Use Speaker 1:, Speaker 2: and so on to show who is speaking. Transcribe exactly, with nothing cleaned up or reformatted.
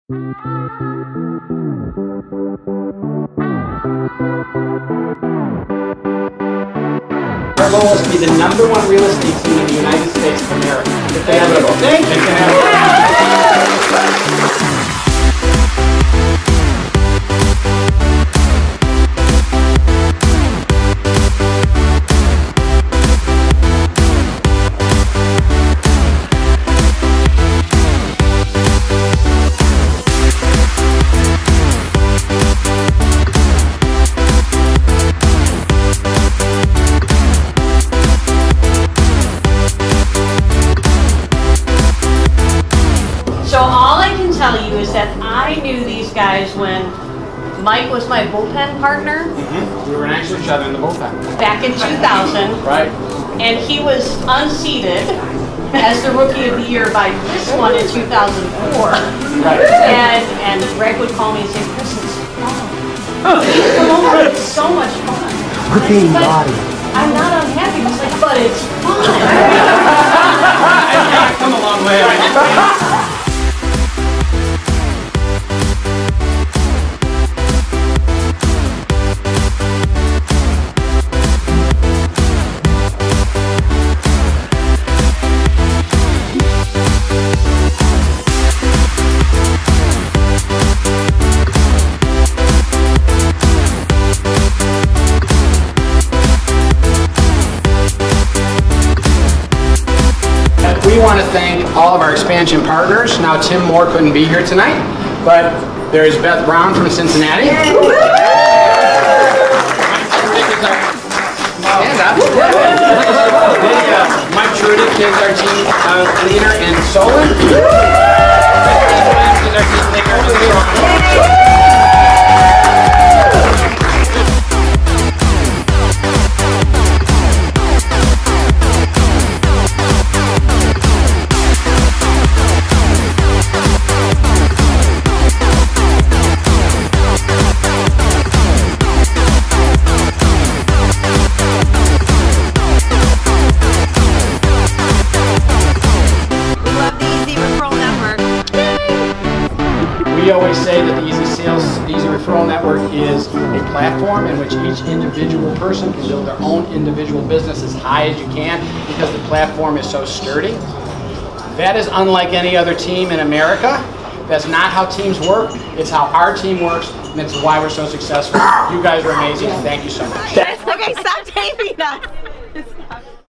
Speaker 1: Our goal is to be the number one real estate team in the United States of America. Inevitable. Thank you.
Speaker 2: So all I can tell you is that I knew these guys when Mike was my bullpen partner.
Speaker 1: Mm-hmm. We were next to each other in the bullpen.
Speaker 2: Back in two thousand.
Speaker 1: Right.
Speaker 2: And he was unseated as the Rookie of the Year by this one in two thousand four.
Speaker 1: Right.
Speaker 2: And and Greg would call me and say, Chris, it's fun. Come over, it's so much fun.
Speaker 3: We're being
Speaker 2: But
Speaker 3: naughty.
Speaker 2: I'm not unhappy. He's like, but it's fun.
Speaker 1: I've come a long way. We want to thank all of our expansion partners. Now, Tim Moore couldn't be here tonight, but there's Beth Brown from Cincinnati. Stand up. Mike Trudick is our team uh, leader in Solon. Is our team leader in Solon. We always say that the Easy Sales, Easy Referral Network is a platform in which each individual person can build their own individual business as high as you can because the platform is so sturdy. That is unlike any other team in America. That's not how teams work. It's how our team works, and it's why we're so successful. You guys are amazing. Thank you so much.
Speaker 4: Okay, stop taping us.